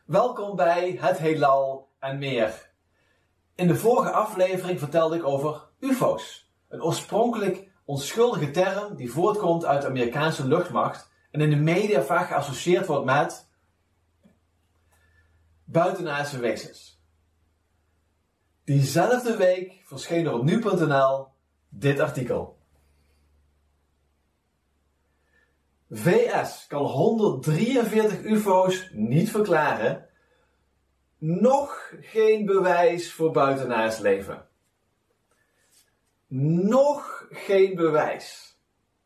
Welkom bij Het Heelal en meer. In de vorige aflevering vertelde ik over UFO's. Een oorspronkelijk onschuldige term die voortkomt uit de Amerikaanse luchtmacht en in de media vaak geassocieerd wordt met buitenaardse wezens. Diezelfde week verscheen er op nu.nl dit artikel. VS kan 143 UFO's niet verklaren. Nog geen bewijs voor buitenaards leven. Nog geen bewijs.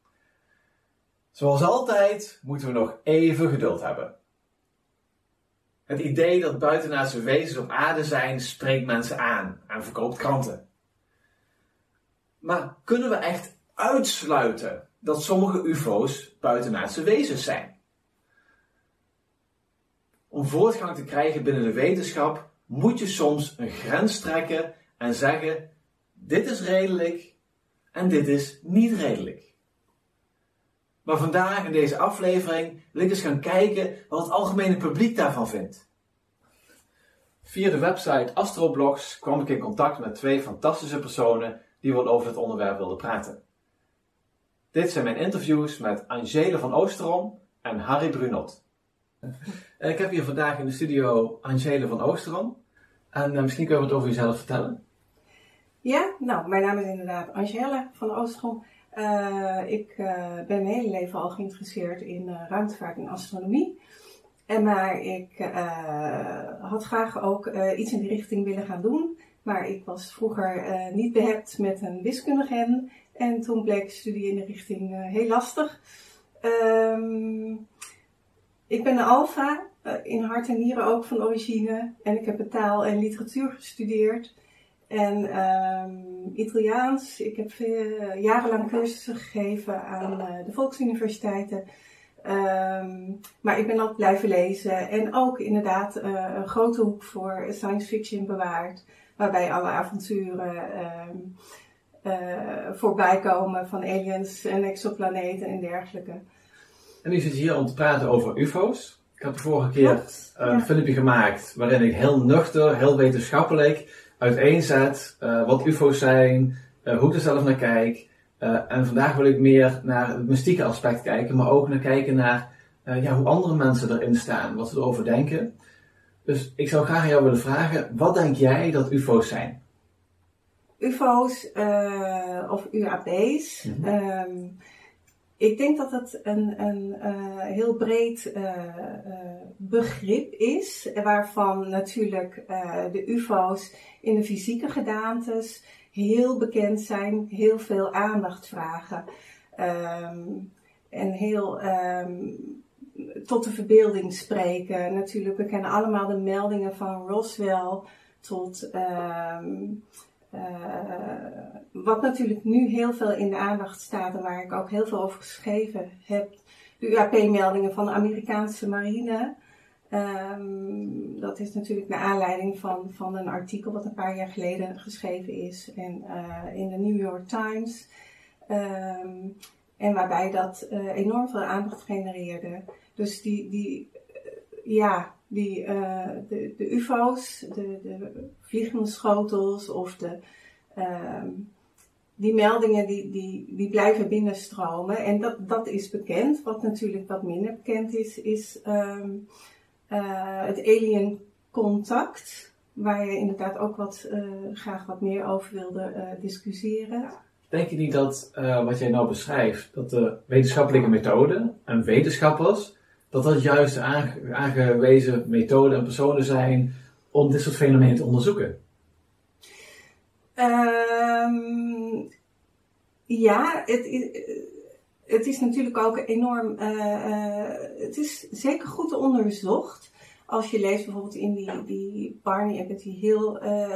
Zoals altijd moeten we nog even geduld hebben. Het idee dat buitenaardse wezens op aarde zijn spreekt mensen aan en verkoopt kranten. Maar kunnen we echt uitsluiten dat sommige UFO's buitenaardse wezens zijn? Om voortgang te krijgen binnen de wetenschap moet je soms een grens trekken en zeggen: dit is redelijk en dit is niet redelijk. Maar vandaag in deze aflevering wil ik eens gaan kijken wat het algemene publiek daarvan vindt. Via de website Astroblogs kwam ik in contact met twee fantastische personen die wat over het onderwerp wilden praten. Dit zijn mijn interviews met Angele van Oosterom en Harry Brunot. Ik heb hier vandaag in de studio Angele van Oosterom. En misschien kun je wat over jezelf vertellen. Ja, nou, mijn naam is inderdaad Angele van Oosterom. Ik ben mijn hele leven al geïnteresseerd in ruimtevaart en astronomie. Maar ik had graag ook iets in die richting willen gaan doen. Maar ik was vroeger niet behept met een wiskundige en toen bleek studie in de richting heel lastig. Ik ben een alfa, in hart en nieren ook van origine. En ik heb taal en literatuur gestudeerd. En Italiaans. Ik heb jarenlang cursussen gegeven aan de volksuniversiteiten. Maar ik ben altijd blijven lezen. En ook inderdaad een grote hoek voor science fiction bewaard. Waarbij alle avonturen voorbij komen van aliens en exoplaneten en dergelijke. En nu zit je hier om te praten over UFO's. Ik had de vorige keer een filmpje gemaakt waarin ik heel nuchter, heel wetenschappelijk uiteenzet wat UFO's zijn, hoe ik er zelf naar kijk. En vandaag wil ik meer naar het mystieke aspect kijken, maar ook naar kijken naar hoe andere mensen erin staan, wat ze erover denken. Dus ik zou graag aan jou willen vragen, wat denk jij dat UFO's zijn? UFO's of UAP's. Ik denk dat het een heel breed begrip is, waarvan natuurlijk de UFO's in de fysieke gedaantes heel bekend zijn, heel veel aandacht vragen en heel tot de verbeelding spreken. Natuurlijk, we kennen allemaal de meldingen van Roswell tot wat natuurlijk nu heel veel in de aandacht staat en waar ik ook heel veel over geschreven heb, de UAP-meldingen van de Amerikaanse marine. Dat is natuurlijk naar aanleiding van een artikel wat een paar jaar geleden geschreven is in de New York Times. En waarbij dat enorm veel aandacht genereerde. Dus de UFO's, de vliegende schotels of die meldingen die blijven binnenstromen. En dat is bekend. Wat natuurlijk wat minder bekend is het alien contact. Waar je inderdaad ook graag wat meer over wilde discussiëren. Denk je niet dat wat jij nou beschrijft, dat de wetenschappelijke methode en wetenschappers, dat juist aangewezen methoden en personen zijn om dit soort fenomenen te onderzoeken? Ja, het is natuurlijk ook enorm, het is zeker goed onderzocht. Als je leest bijvoorbeeld in die Barney Abbott Hill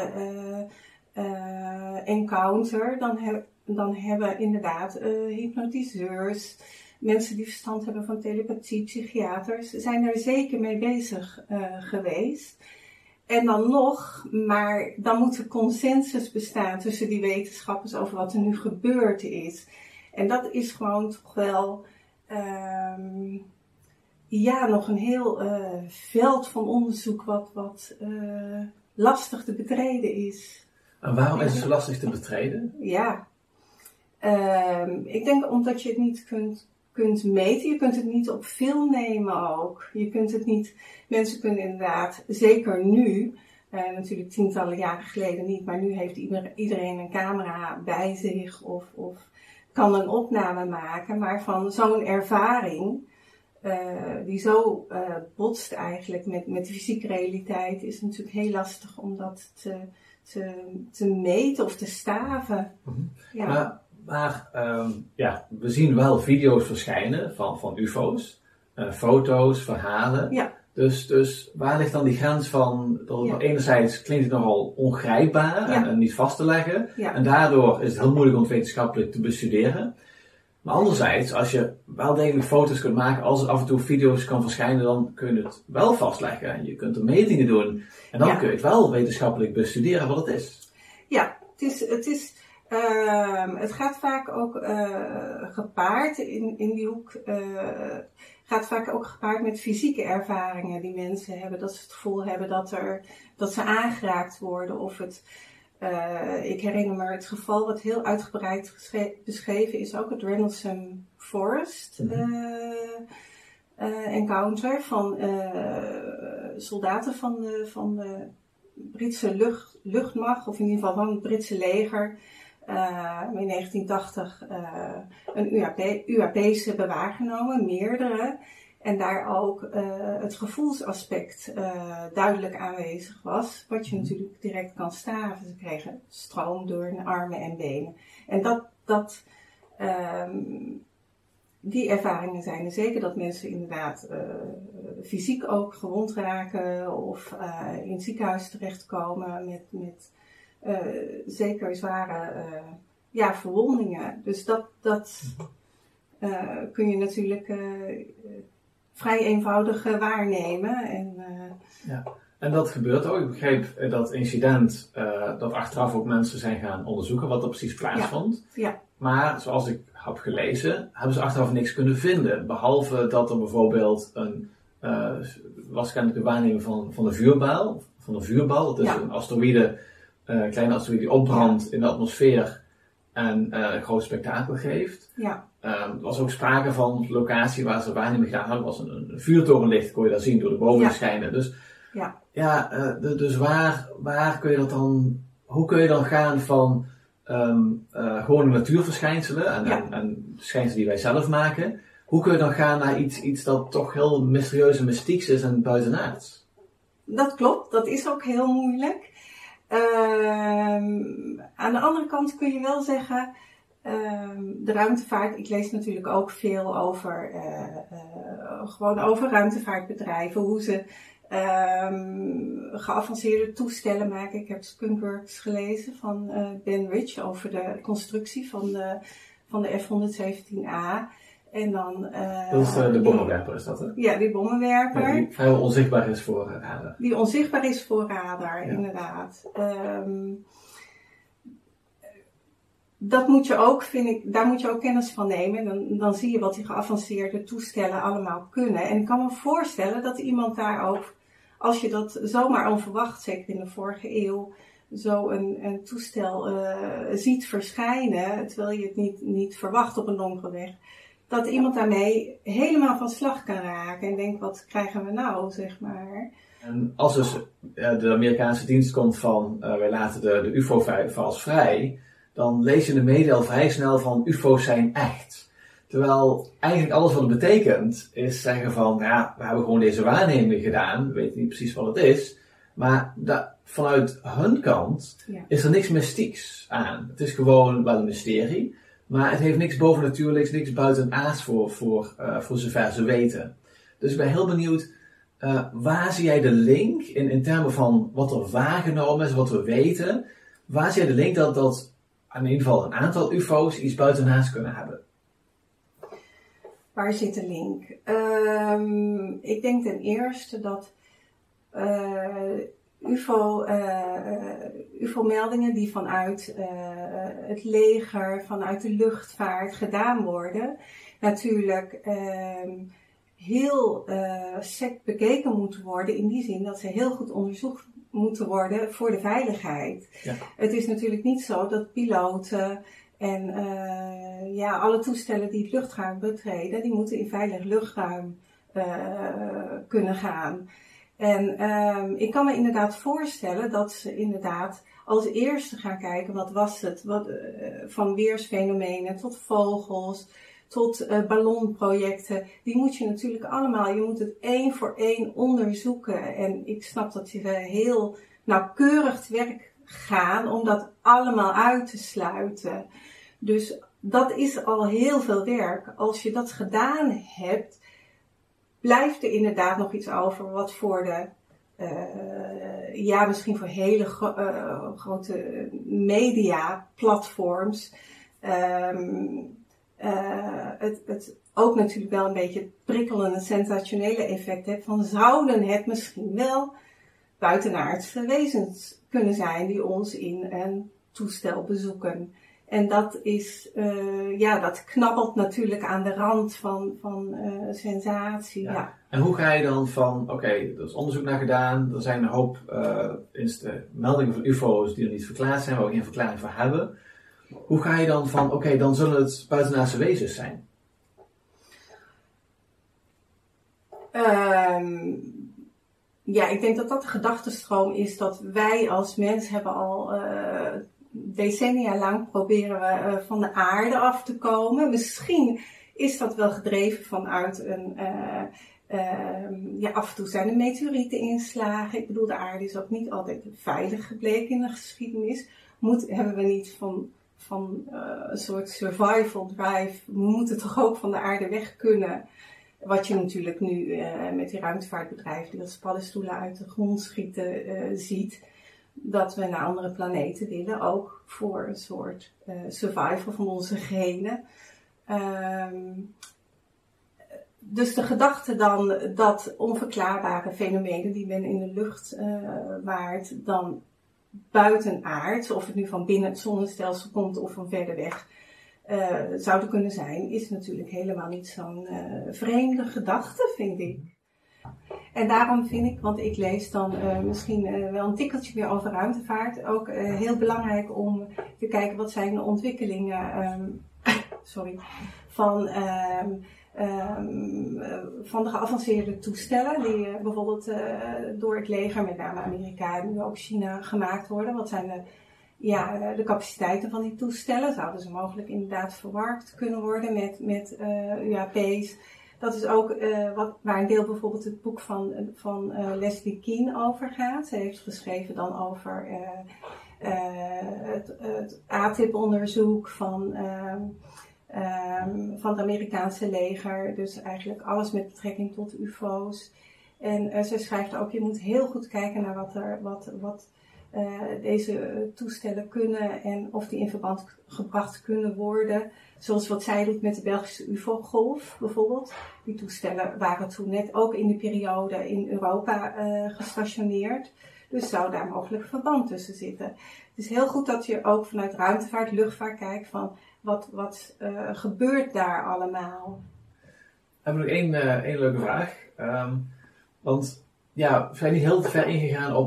encounter, dan hebben inderdaad hypnotiseurs, mensen die verstand hebben van telepathie, psychiaters, zijn er zeker mee bezig geweest. En dan nog, maar dan moet er consensus bestaan tussen die wetenschappers over wat er nu gebeurd is. En dat is gewoon toch wel nog een heel veld van onderzoek wat lastig te betreden is. En waarom is het zo lastig te betreden? Ja, ik denk omdat je het niet kunt meten. Je kunt het niet op film nemen ook. Je kunt het niet, mensen kunnen inderdaad, zeker nu, natuurlijk tientallen jaren geleden niet, maar nu heeft iedereen een camera bij zich of kan een opname maken. Maar van zo'n ervaring, die zo botst eigenlijk met de fysieke realiteit, is natuurlijk heel lastig om dat te meten of te staven. Mm-hmm. Ja. Maar we zien wel video's verschijnen van UFO's, foto's, verhalen. Ja. Dus waar ligt dan die grens van, enerzijds klinkt het nogal ongrijpbaar en niet vast te leggen. Ja. En daardoor is het heel moeilijk om het wetenschappelijk te bestuderen. Maar anderzijds, als je wel degelijk foto's kunt maken, als er af en toe video's kan verschijnen, dan kun je het wel vastleggen. En je kunt er metingen doen. En dan kun je het wel wetenschappelijk bestuderen wat het is. Ja, het gaat vaak ook gepaard in die hoek. Gaat vaak ook gepaard met fysieke ervaringen die mensen hebben. Dat ze het gevoel hebben dat ze aangeraakt worden. Of ik herinner me het geval wat heel uitgebreid beschreven is. Ook het Rendlesham Forest encounter van soldaten van de Britse luchtmacht. Of in ieder geval van het Britse leger. In 1980 een UAP's hebben waargenomen, meerdere. En daar ook het gevoelsaspect duidelijk aanwezig was. Wat je natuurlijk direct kan staven. Ze kregen stroom door hun armen en benen. En die ervaringen zijn er zeker, dat mensen inderdaad fysiek ook gewond raken. Of in het ziekenhuis terechtkomen met zeker zware verwondingen. Dus dat kun je natuurlijk vrij eenvoudig waarnemen. En dat gebeurt ook. Ik begreep dat incident, dat achteraf ook mensen zijn gaan onderzoeken wat er precies plaatsvond. Ja. Maar zoals ik heb gelezen, hebben ze achteraf niks kunnen vinden. Behalve dat er bijvoorbeeld waarschijnlijk de waarneming van een vuurbal. Dat is een asteroïde. Een kleine asteroïde die opbrandt in de atmosfeer en een groot spektakel geeft. Ja. Er was ook sprake van een locatie waar ze waarneming gedaan hadden. Was een vuurtorenlicht, kon je daar zien, door de bomen schijnen. Dus, dus waar kun je dat dan, hoe kun je dan gaan van gewone natuurverschijnselen en verschijnselen die wij zelf maken. Hoe kun je dan gaan naar iets dat toch heel mysterieus en mystieks is en buitenaards? Dat klopt, dat is ook heel moeilijk. Aan de andere kant kun je wel zeggen, de ruimtevaart, ik lees natuurlijk ook veel over ruimtevaartbedrijven, hoe ze geavanceerde toestellen maken. Ik heb Skunkworks gelezen van Ben Rich over de constructie van de F-117A. En dan, dat is de bommenwerper, is dat hè? Ja, die bommenwerper. Ja, die vrijwel onzichtbaar is voor radar. Die onzichtbaar is voor radar, inderdaad. Dat moet je ook, vind ik, daar moet je ook kennis van nemen. Dan zie je wat die geavanceerde toestellen allemaal kunnen. En ik kan me voorstellen dat iemand daar ook, als je dat zomaar onverwacht, zeker in de vorige eeuw, zo een toestel ziet verschijnen, terwijl je het niet verwacht op een donkere weg, dat iemand daarmee helemaal van slag kan raken en denkt, wat krijgen we nou, zeg maar. En als dus de Amerikaanse dienst komt van, wij laten de UFO-files vrij, dan lees je in de media al vrij snel van UFO's zijn echt. Terwijl eigenlijk alles wat het betekent is zeggen van, ja, we hebben gewoon deze waarneming gedaan, we weten niet precies wat het is, maar vanuit hun kant is er niks mystieks aan. Het is gewoon wel een mysterie, maar het heeft niks bovennatuurlijks, niks buitenaards voor zover ze weten. Dus ik ben heel benieuwd, waar zie jij de link in termen van wat er waargenomen is, wat we weten, waar zie jij de link dat in ieder geval een aantal UFO's iets buitenaards kunnen hebben? Waar zit de link? Ik denk ten eerste dat UFO-meldingen die vanuit het leger, vanuit de luchtvaart gedaan worden, natuurlijk heel sec bekeken moeten worden. In die zin dat ze heel goed onderzocht moeten worden voor de veiligheid. Ja. Het is natuurlijk niet zo dat piloten en alle toestellen die het luchtruim betreden, die moeten in veilig luchtruim kunnen gaan. En ik kan me inderdaad voorstellen dat ze inderdaad als eerste gaan kijken wat was het, van weersfenomenen tot vogels, tot ballonprojecten. Die moet je natuurlijk allemaal, je moet het één voor één onderzoeken. En ik snap dat ze heel nauwkeurig te werk gaan om dat allemaal uit te sluiten. Dus dat is al heel veel werk. Als je dat gedaan hebt, blijft er inderdaad nog iets over wat voor de, misschien voor hele grote mediaplatforms, het ook natuurlijk wel een beetje het prikkelende, sensationele effect heeft van zouden het misschien wel buitenaardse wezens kunnen zijn die ons in een toestel bezoeken. En dat is, dat knabbelt natuurlijk aan de rand van sensatie. Ja. Ja. En hoe ga je dan van, er is onderzoek naar gedaan, er zijn een hoop meldingen van UFO's die er niet verklaard zijn, waar we geen verklaring voor hebben. Hoe ga je dan van, dan zullen het buitenaardse wezens zijn? Ik denk dat de gedachtenstroom is dat wij als mens hebben al decennia lang proberen we van de aarde af te komen. Misschien is dat wel gedreven vanuit af en toe zijn er meteorieteninslagen. Ik bedoel, de aarde is ook niet altijd veilig gebleken in de geschiedenis. Hebben we niet van een soort survival drive, we moeten toch ook van de aarde weg kunnen. Wat je natuurlijk nu met die ruimtevaartbedrijven die als paddenstoelen uit de grond schieten ziet. Dat we naar andere planeten willen, ook voor een soort survival van onze genen. Dus de gedachte dan dat onverklaarbare fenomenen die men in de lucht waart, dan buitenaards, of het nu van binnen het zonnestelsel komt of van verder weg, zouden kunnen zijn, is natuurlijk helemaal niet zo'n vreemde gedachte, vind ik. En daarom vind ik, want ik lees dan misschien wel een tikkeltje meer over ruimtevaart, ook heel belangrijk om te kijken wat zijn de ontwikkelingen van de geavanceerde toestellen die bijvoorbeeld door het leger, met name Amerika en nu ook China, gemaakt worden. Wat zijn de capaciteiten van die toestellen? Zouden ze mogelijk inderdaad verwarkt kunnen worden met UAP's? Dat is ook waar een deel bijvoorbeeld het boek van Leslie Kean over gaat. Ze heeft geschreven dan over het ATIP-onderzoek van het Amerikaanse leger. Dus eigenlijk alles met betrekking tot UFO's. En ze schrijft ook, je moet heel goed kijken naar wat deze toestellen kunnen en of die in verband gebracht kunnen worden. Zoals wat zij doet met de Belgische UFO-golf bijvoorbeeld. Die toestellen waren toen net ook in die periode in Europa gestationeerd. Dus zou daar mogelijk verband tussen zitten. Het is heel goed dat je ook vanuit ruimtevaart, luchtvaart kijkt van wat gebeurt daar allemaal. We hebben nog één leuke vraag. Want we zijn niet heel ver ingegaan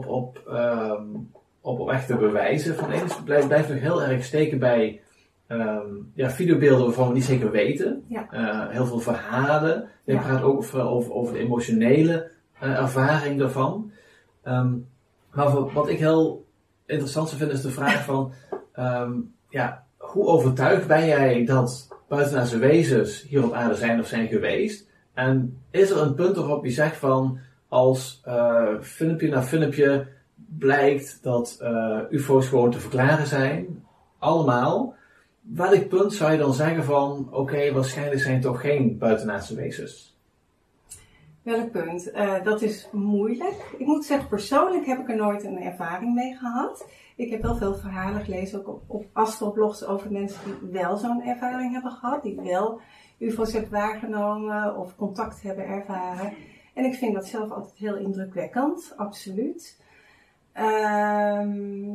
op echte bewijzen van eens. Het blijft nog heel erg steken bij videobeelden waarvan we niet zeker weten. Ja. Heel veel verhalen. Je praat ook over de emotionele ervaring daarvan. Maar wat ik heel interessant zou vinden is de vraag van hoe overtuigd ben jij dat buitenaardse wezens hier op aarde zijn of zijn geweest? En is er een punt waarop je zegt van als filmpje na filmpje blijkt dat UFO's gewoon te verklaren zijn, allemaal. Welk punt zou je dan zeggen van waarschijnlijk zijn het toch geen buitenaardse wezens? Welk punt? Dat is moeilijk. Ik moet zeggen, persoonlijk heb ik er nooit een ervaring mee gehad. Ik heb wel veel verhalen gelezen, ook op astroblogs, over mensen die wel zo'n ervaring hebben gehad. Die wel UFO's hebben waargenomen of contact hebben ervaren. En ik vind dat zelf altijd heel indrukwekkend, absoluut.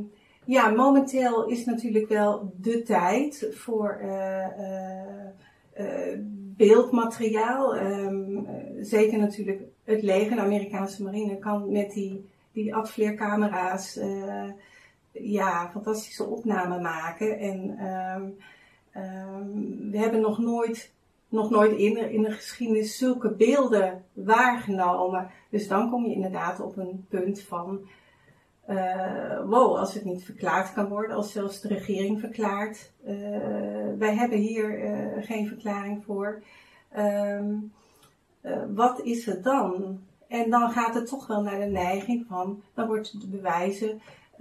Momenteel is natuurlijk wel de tijd voor beeldmateriaal. Zeker natuurlijk het leger, de Amerikaanse marine, kan met die afvleercamera's fantastische opnamen maken. En we hebben nog nooit in de geschiedenis zulke beelden waargenomen. Dus dan kom je inderdaad op een punt van als het niet verklaard kan worden, als zelfs de regering verklaart. Wij hebben hier geen verklaring voor. Wat is het dan? En dan gaat het toch wel naar de neiging van, dan wordt de bewijzen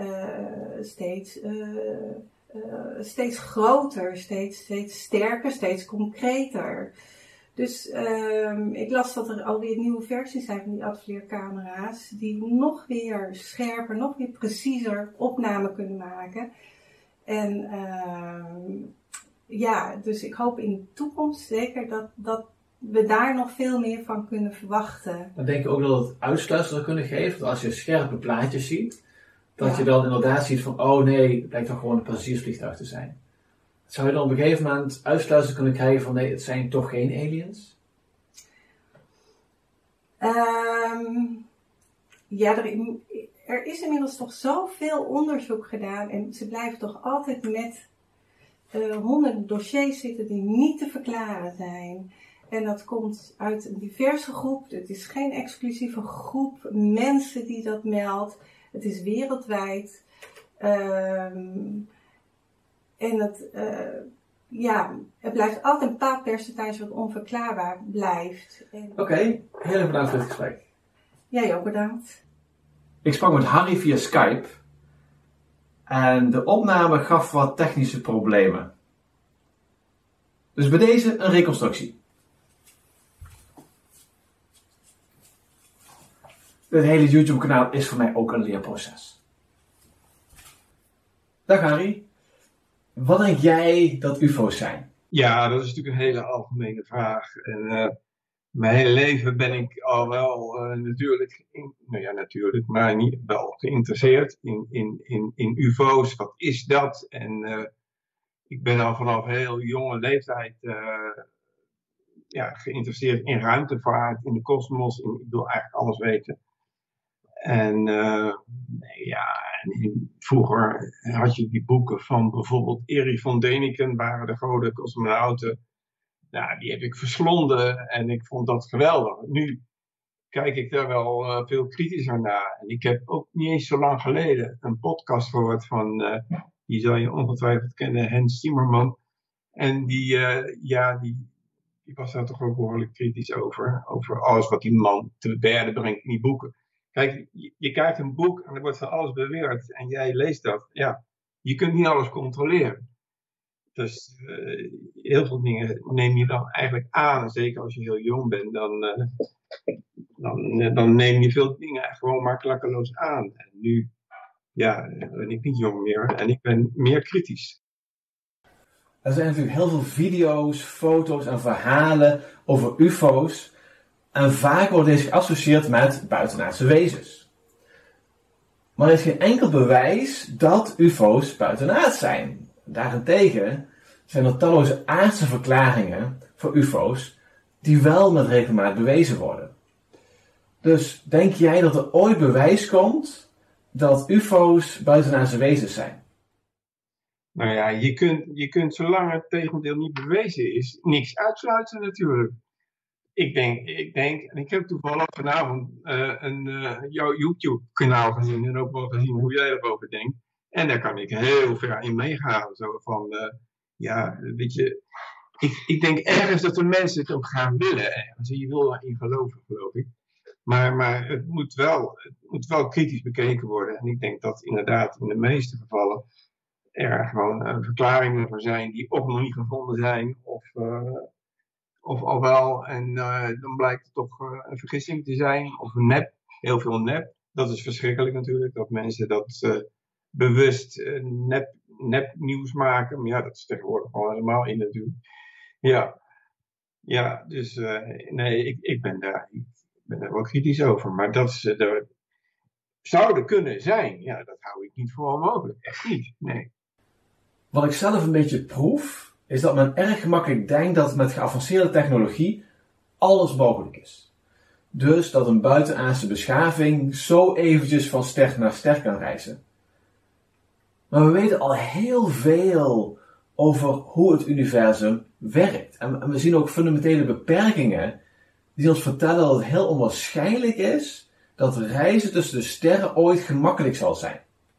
steeds groter, steeds sterker, steeds concreter. Dus ik las dat er alweer nieuwe versies zijn van die afvleercamera's die nog weer scherper, nog weer preciezer opnamen kunnen maken. En dus ik hoop in de toekomst zeker dat we daar nog veel meer van kunnen verwachten. Dan denk ik ook dat het uitsluitsel zou kunnen geven, dat als je scherpe plaatjes ziet, dat je dan inderdaad ziet van, oh nee, het blijkt toch gewoon een passagiersvliegtuig te zijn. Zou je dan op een gegeven moment uitsluitsel kunnen krijgen van, nee, het zijn toch geen aliens? Er is inmiddels toch zoveel onderzoek gedaan en ze blijven toch altijd met honderden dossiers zitten die niet te verklaren zijn. En dat komt uit een diverse groep. Het is geen exclusieve groep mensen die dat meldt. Het is wereldwijd. Het blijft altijd een bepaald percentage wat onverklaarbaar blijft. Oké, heel erg bedankt voor het gesprek. Jij ook bedankt. Ik sprak met Harry via Skype. En de opname gaf wat technische problemen. Dus bij deze een reconstructie. Dit hele YouTube-kanaal is voor mij ook een leerproces. Dag Harry. Wat denk jij dat UFO's zijn? Ja, dat is natuurlijk een hele algemene vraag. En mijn hele leven ben ik al wel maar niet wel geïnteresseerd in UFO's. Wat is dat? En ik ben al vanaf heel jonge leeftijd geïnteresseerd in ruimtevaart, in de kosmos. Ik wil eigenlijk alles weten. En vroeger had je die boeken van bijvoorbeeld Erich von Däniken, waren de grote cosmonauten. Nou, die heb ik verslonden en ik vond dat geweldig. Nu kijk ik daar wel veel kritischer naar. En ik heb ook niet eens zo lang geleden een podcast gehoord van, die zal je ongetwijfeld kennen, Hans Timmerman. En die was daar toch ook behoorlijk kritisch over alles wat die man te berde brengt in die boeken. Kijk, je krijgt een boek en er wordt van alles beweerd en jij leest dat. Ja, je kunt niet alles controleren. Dus heel veel dingen neem je dan eigenlijk aan. Zeker als je heel jong bent, dan neem je veel dingen gewoon maar klakkeloos aan. En nu ben ik niet jong meer en ik ben meer kritisch. Er zijn natuurlijk heel veel video's, foto's en verhalen over UFO's. En vaak wordt deze geassocieerd met buitenaardse wezens. Maar er is geen enkel bewijs dat UFO's buitenaards zijn. Daarentegen zijn er talloze aardse verklaringen voor UFO's die wel met regelmaat bewezen worden. Dus denk jij dat er ooit bewijs komt dat UFO's buitenaardse wezens zijn? Nou ja, je kunt zolang het tegendeel niet bewezen is, niks uitsluiten natuurlijk. Ik denk, en ik heb toevallig vanavond jouw YouTube-kanaal gezien en ook wel gezien hoe jij erover denkt. En daar kan ik heel ver in meegaan. Zo van, weet je, ik denk ergens dat de mensen het ook gaan willen. Ergens. Je wil daarin geloven, geloof ik. Maar het moet wel kritisch bekeken worden. En ik denk dat inderdaad in de meeste gevallen er gewoon verklaringen voor zijn die of nog niet gevonden zijn of al wel. En dan blijkt het toch een vergissing te zijn of een nep. Heel veel nep. Dat is verschrikkelijk natuurlijk, dat mensen dat bewust nep nieuws maken. Maar ja, dat is tegenwoordig al helemaal in natuurlijk. Ja, dus nee, ik ben daar wel kritisch over. Maar dat ze zouden kunnen zijn, ja, dat hou ik niet voor onmogelijk. Echt niet, nee. Wat ik zelf een beetje proef, is dat men erg gemakkelijk denkt dat met geavanceerde technologie alles mogelijk is. Dus dat een buitenaardse beschaving zo eventjes van ster naar ster kan reizen. Maar we weten al heel veel over hoe het universum werkt. En we zien ook fundamentele beperkingen die ons vertellen dat het heel onwaarschijnlijk is dat reizen tussen de sterren ooit gemakkelijk zal zijn.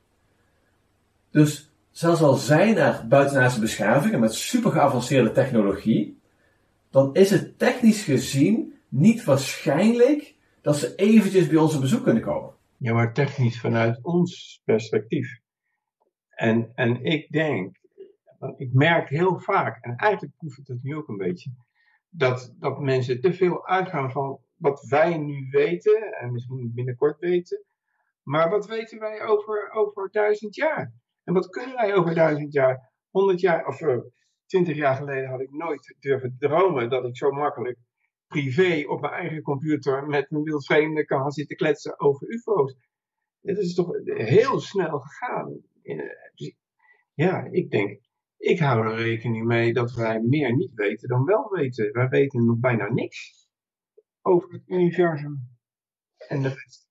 Dus zelfs al zijn er buitenaardse beschavingen met super geavanceerde technologie, dan is het technisch gezien niet waarschijnlijk dat ze eventjes bij ons op bezoek kunnen komen. Ja, maar technisch vanuit ons perspectief. En ik denk, ik merk heel vaak, en eigenlijk proef ik het nu ook een beetje, dat mensen te veel uitgaan van wat wij nu weten, en misschien binnenkort weten, maar wat weten wij over 1000 jaar? En wat kunnen wij over 1000 jaar? 100 jaar, of 20 jaar geleden had ik nooit durven dromen dat ik zo makkelijk privé op mijn eigen computer met een wildvreemde kan gaan zitten kletsen over UFO's. Dit is toch heel snel gegaan. Dus ja, ik denk, ik hou er rekening mee dat wij meer niet weten dan wel weten. Wij weten nog bijna niks over het universum en de rest.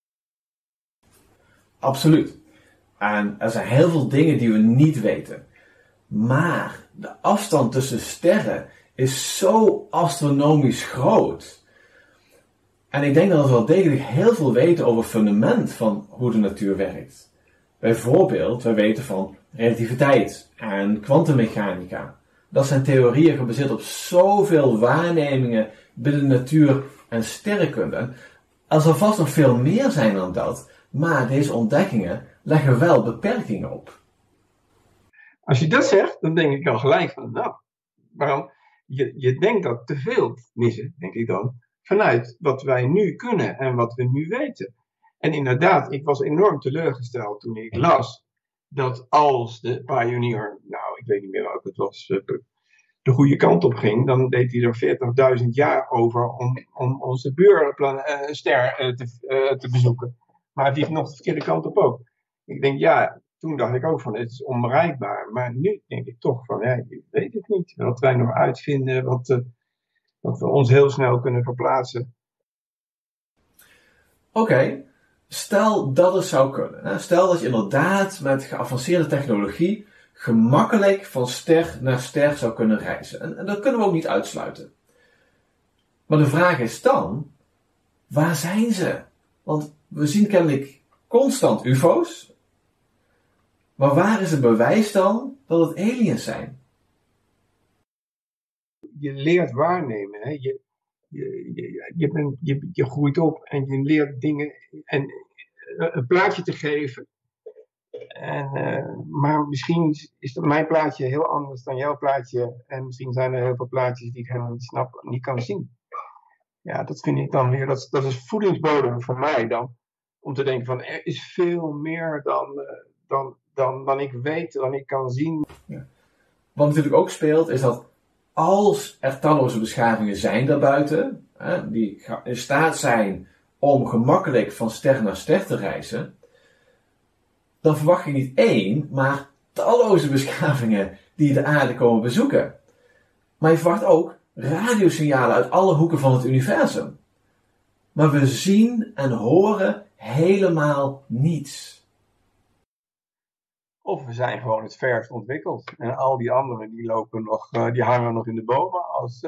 Absoluut. En er zijn heel veel dingen die we niet weten. Maar de afstand tussen sterren is zo astronomisch groot. En ik denk dat we wel degelijk heel veel weten over het fundament van hoe de natuur werkt. Bijvoorbeeld, wij weten van relativiteit en kwantummechanica. Dat zijn theorieën gebaseerd op zoveel waarnemingen binnen de natuur en sterrenkunde. Er zal vast nog veel meer zijn dan dat, maar deze ontdekkingen leggen wel beperkingen op. Als je dat zegt, dan denk ik al gelijk van, nou, waarom? Je denkt dat te veel missen, denk ik dan, vanuit wat wij nu kunnen en wat we nu weten. En inderdaad, ik was enorm teleurgesteld toen ik las dat als de Pioneer, nou, ik weet niet meer welke het was, de goede kant op ging, dan deed hij er 40.000 jaar over om onze buurster te bezoeken. Maar het liep nog de verkeerde kant op ook. Ik denk, ja, toen dacht ik ook van, het is onbereikbaar. Maar nu denk ik toch van, ja, ik weet het niet. Wat wij nog uitvinden, wat we ons heel snel kunnen verplaatsen. Oké, stel dat het zou kunnen. Hè? Stel dat je inderdaad met geavanceerde technologie gemakkelijk van ster naar ster zou kunnen reizen. En dat kunnen we ook niet uitsluiten. Maar de vraag is dan, waar zijn ze? Want we zien kennelijk constant UFO's. Maar waar is het bewijs dan dat het aliens zijn? Je leert waarnemen. Hè? Je groeit op en je leert dingen en een plaatje te geven. Maar misschien is mijn plaatje heel anders dan jouw plaatje. En misschien zijn er heel veel plaatjes die ik helemaal niet snap en niet kan zien. Ja, dat vind ik dan weer, dat is voedingsbodem voor mij dan. Om te denken van, er is veel meer dan ik weet, dan ik kan zien. Ja. Wat natuurlijk ook speelt, is dat als er talloze beschavingen zijn daarbuiten, die in staat zijn om gemakkelijk van ster naar ster te reizen, dan verwacht je niet één, maar talloze beschavingen die de aarde komen bezoeken. Maar je verwacht ook radiosignalen uit alle hoeken van het universum. Maar we zien en horen helemaal niets. Of we zijn gewoon het verst ontwikkeld. En al die anderen die lopen nog, die hangen nog in de bomen.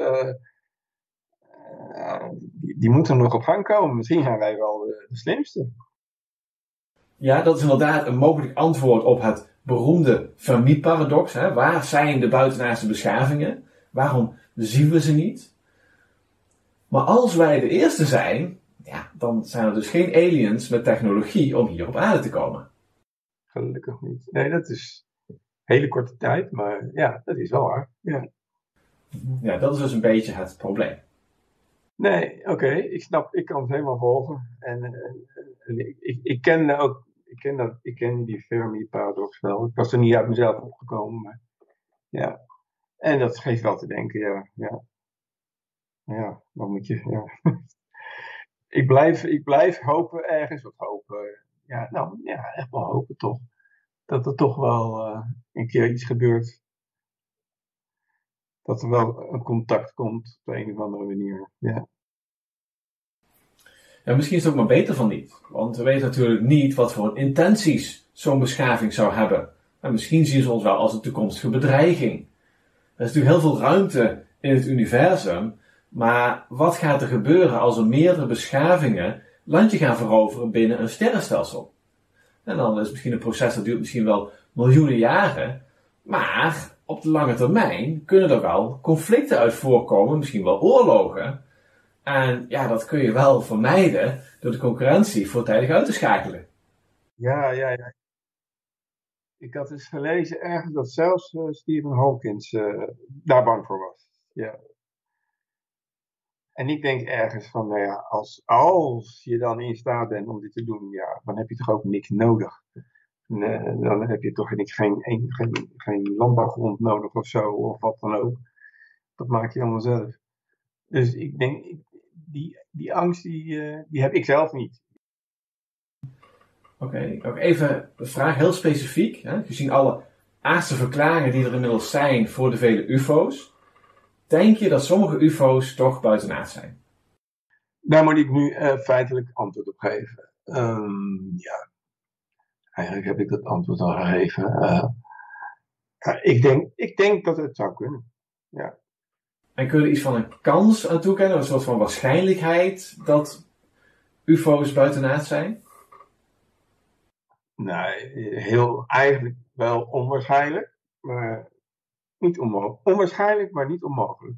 Die moeten nog op gang komen. Misschien zijn wij wel de slimste. Ja, dat is inderdaad een mogelijk antwoord op het beroemde Fermi-paradox. Waar zijn de buitenaardse beschavingen? Waarom zien we ze niet? Maar als wij de eerste zijn, ja, dan zijn er dus geen aliens met technologie om hier op aarde te komen. Gelukkig niet. Nee, dat is een hele korte tijd, maar ja, dat is wel waar. Ja, ja, dat is dus een beetje het probleem. Nee, oké, ik kan het helemaal volgen. Ik ken die Fermi-paradox wel. Ik was er niet uit mezelf opgekomen, maar ja. En dat geeft wel te denken, ja. Ja, wat moet je, ja. Ik blijf hopen ergens, of hopen, ja, nou, ja, echt wel hopen toch. Dat er toch wel een keer iets gebeurt. dat er wel een contact komt op een of andere manier. Ja. Ja, misschien is het ook maar beter van niet. Want we weten natuurlijk niet wat voor intenties zo'n beschaving zou hebben. En misschien zien ze ons wel als een toekomstige bedreiging. Er is natuurlijk heel veel ruimte in het universum. Maar wat gaat er gebeuren als er meerdere beschavingen landje gaan veroveren binnen een sterrenstelsel? En dan is het misschien een proces dat duurt misschien wel miljoenen jaren. Maar op de lange termijn kunnen er wel conflicten uit voorkomen, misschien wel oorlogen. En ja, dat kun je wel vermijden door de concurrentie voortijdig uit te schakelen. Ja. Ik had eens gelezen ergens dat zelfs Stephen Hawking daar bang voor was. Ja. En ik denk ergens van, nou ja, als je dan in staat bent om dit te doen, ja, dan heb je toch ook niks nodig. Dan heb je toch geen landbouwgrond nodig of zo, of wat dan ook. Dat maak je allemaal zelf. Dus ik denk, die angst, die heb ik zelf niet. Oké, ook even de vraag heel specifiek. Hè? Gezien alle aardse verklaringen die er inmiddels zijn voor de vele UFO's. Denk je dat sommige UFO's toch buitenaard zijn? Daar moet ik nu feitelijk antwoord op geven. Ja, eigenlijk heb ik dat antwoord al gegeven. Ik denk dat het zou kunnen. Ja. En kun je er iets van een kans aan toekennen, een soort van waarschijnlijkheid dat UFO's buitenaard zijn? Nee, eigenlijk wel onwaarschijnlijk, maar niet onmogelijk. Onwaarschijnlijk, maar niet onmogelijk.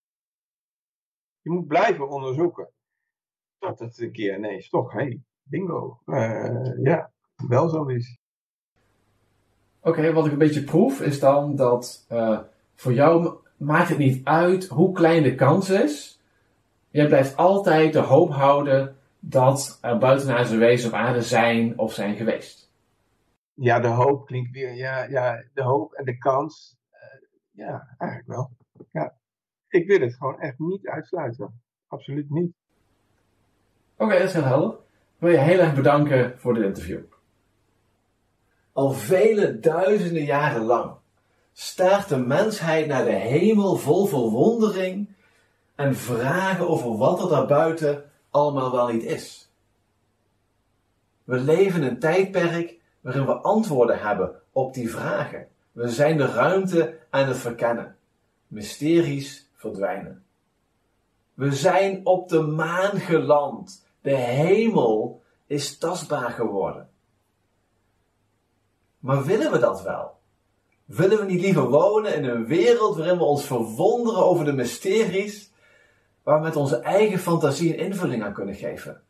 Je moet blijven onderzoeken. Tot het een keer ineens toch, bingo. Ja, wel zo is. Oké, wat ik een beetje proef is dan dat voor jou maakt het niet uit hoe klein de kans is. Jij blijft altijd de hoop houden dat er buitenaardse wezens op aarde zijn of zijn geweest. Ja, de hoop klinkt weer. Ja, de hoop en de kans. Ja, eigenlijk wel. Ja. Ik wil het gewoon echt niet uitsluiten. Absoluut niet. Oké, dat is heel helder. Ik wil je heel erg bedanken voor dit interview. Al vele duizenden jaren lang staart de mensheid naar de hemel vol verwondering en vragen over wat er daarbuiten allemaal wel niet is. We leven in een tijdperk waarin we antwoorden hebben op die vragen. We zijn de ruimte aan het verkennen. Mysteries verdwijnen. We zijn op de maan geland. De hemel is tastbaar geworden. Maar willen we dat wel? Willen we niet liever wonen in een wereld waarin we ons verwonderen over de mysteries, waar we met onze eigen fantasie een invulling aan kunnen geven?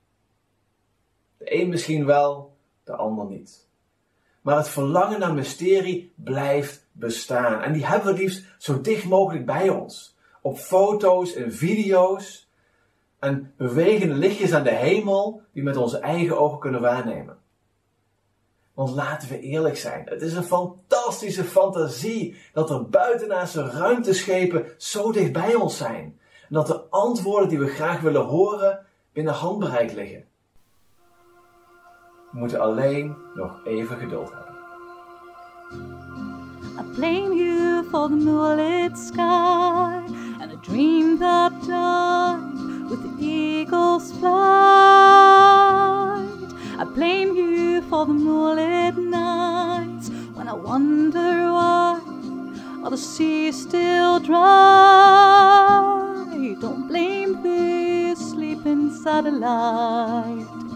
De een misschien wel, de ander niet. Maar het verlangen naar mysterie blijft bestaan. En die hebben we liefst zo dicht mogelijk bij ons. Op foto's en video's. En bewegende lichtjes aan de hemel die we met onze eigen ogen kunnen waarnemen. Want laten we eerlijk zijn, het is een fantastische fantasie dat er buitenaardse ruimteschepen zo dicht bij ons zijn. En dat de antwoorden die we graag willen horen binnen handbereik liggen. We moeten alleen nog even geduld hebben. I blame you for the moonlit sky and a dream that died with the eagle's flight. I blame you for the moonlit nights when I wonder why are the seas still dry. Don't blame this sleeping satellite.